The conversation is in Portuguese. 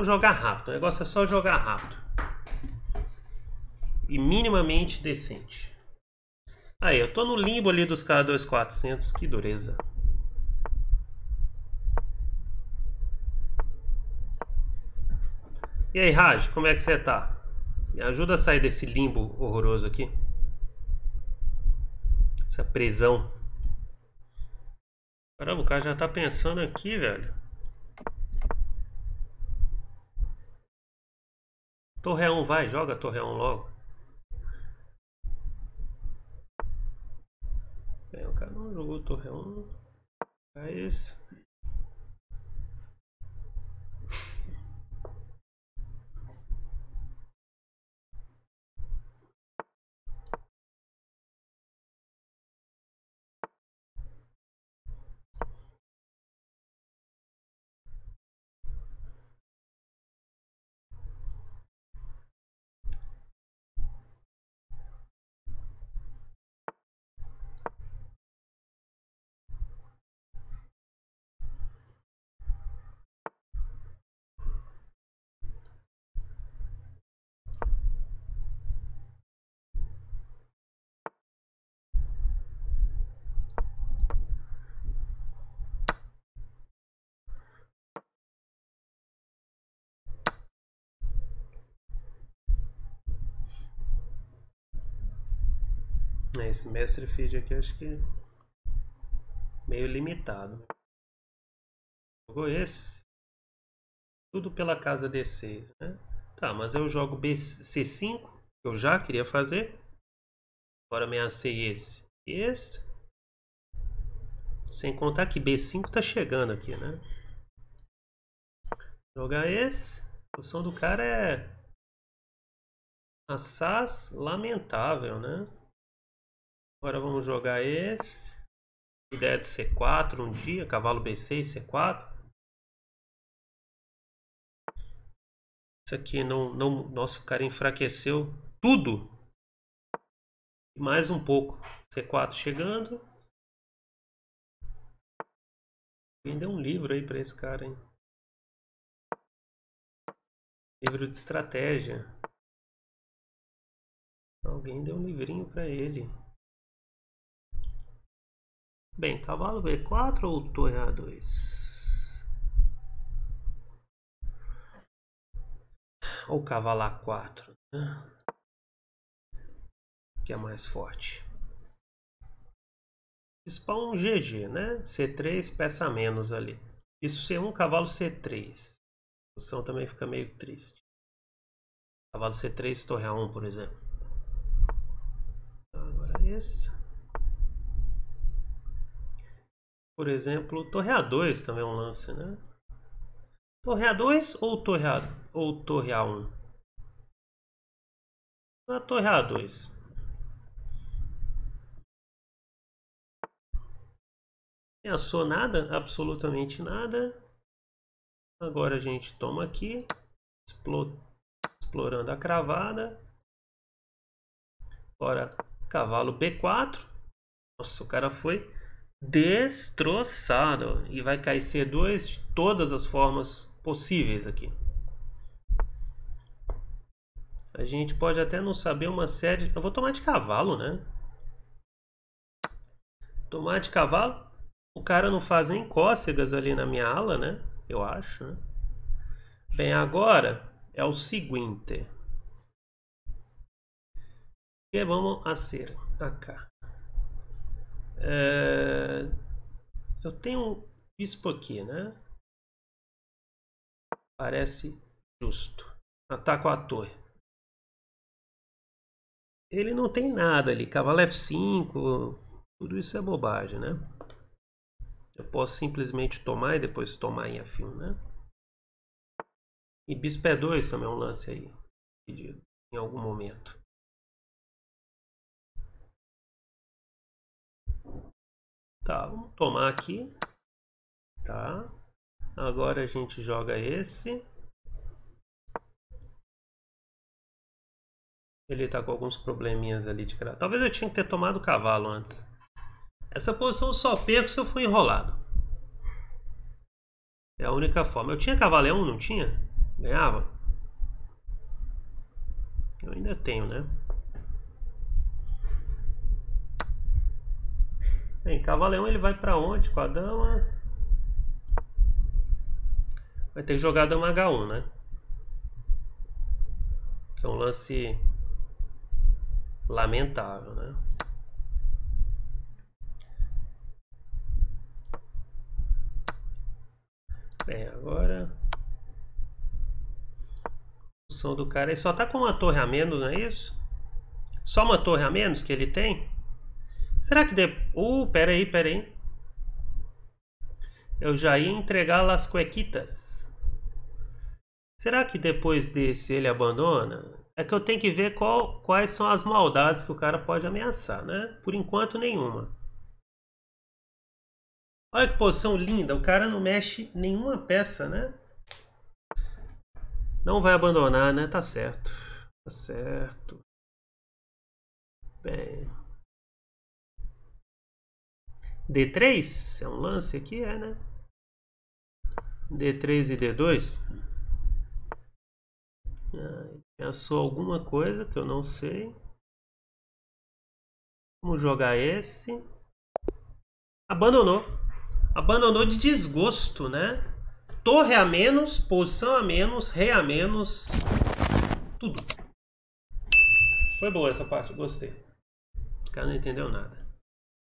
Vamos jogar rápido. O negócio é só jogar rápido. E minimamente decente. Aí, eu tô no limbo ali dos K2400. Que dureza. E aí, Raj, como é que você tá? Me ajuda a sair desse limbo horroroso aqui. Essa prisão. Caramba, o cara já tá pensando aqui, velho. Torreão, vai, joga Torreão logo. Bem, o cara não jogou Torreão. É isso. Esse mestre feed aqui acho que meio limitado. Jogou esse. Tudo pela casa D6, né? Tá, mas eu jogo C5, que eu já queria fazer. Agora ameacei esse. Esse. Sem contar que B5 tá chegando aqui, né? Jogar esse. A posição do cara é assaz lamentável, né? Agora vamos jogar esse. Ideia de C4 um dia. Cavalo B6, C4. Isso aqui não... Nossa, o cara enfraqueceu tudo. E mais um pouco. C4 chegando. Alguém deu um livro aí pra esse cara, hein? Livro de estratégia. Alguém deu um livrinho pra ele. Bem, cavalo B4 ou torre A2? Ou cavalo A4, né? Que é mais forte. Spawn GG, né? C3, peça menos ali. Isso C1, cavalo C3. A posição também fica meio triste. Cavalo C3, torre A1, por exemplo. Agora esse. Por exemplo, torre A2 também é um lance, né? Torre A2 ou torre A1? A torre A2. Ameaçou nada, absolutamente nada. Agora a gente toma aqui, explorando a cravada. Agora cavalo B4. Nossa, o cara foi destroçado. E vai cair C2 de todas as formas possíveis aqui. A gente pode até não saber uma série... Eu vou tomar de cavalo, né? Tomar de cavalo. O cara não faz nem cócegas ali na minha ala, né? Eu acho, né? Bem, agora é o seguinte. O que vamos fazer acá? Eu tenho um bispo aqui, né? Parece justo. Ataco a torre. Ele não tem nada ali. Cavalo F5. Tudo isso é bobagem, né? Eu posso simplesmente tomar e depois tomar em F1, né? E bispo E2 também é um lance aí. Pedido em algum momento. Tá, vamos tomar aqui. Tá. Agora a gente joga esse. Ele tá com alguns probleminhas ali de cravo. Talvez eu tinha que ter tomado o cavalo antes. Essa posição eu só perco se eu for enrolado. É a única forma. Eu tinha cavalo E1, não tinha? Ganhava? Eu ainda tenho, né? Bem, cavaleão ele vai pra onde com a dama? Vai ter que jogar a dama H1, né? Que é um lance lamentável, né? Bem, agora a posição do cara, ele só tá com uma torre a menos, não é isso? Só uma torre a menos que ele tem? Será que pera aí. Eu já ia entregar las cuequitas. Será que depois desse ele abandona? É que eu tenho que ver quais são as maldades que o cara pode ameaçar, né? Por enquanto, nenhuma. Olha que posição linda. O cara não mexe nenhuma peça, né? Não vai abandonar, né? Tá certo. Tá certo. Bem. D3? É um lance aqui? É, né? D3 e D2? Pensou alguma coisa que eu não sei. Vamos jogar esse. Abandonou. Abandonou de desgosto, né? Torre a menos, posição a menos, rei a menos. Tudo. Foi boa essa parte, gostei. Os caras não entenderam nada.